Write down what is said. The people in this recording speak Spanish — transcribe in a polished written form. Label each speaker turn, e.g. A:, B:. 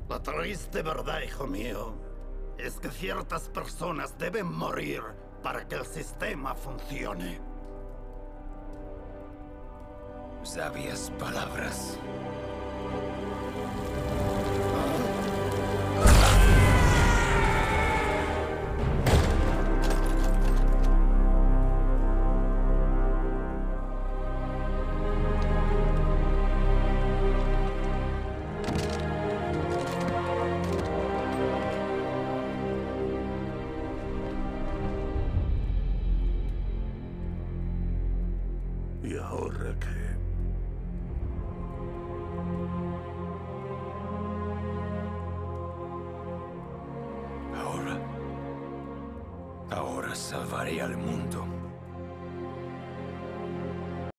A: La triste verdad, hijo mío, es que ciertas personas deben morir para que el sistema funcione.
B: Sabias palabras.
A: ¿Y ahora qué?
B: Ahora salvaré al mundo.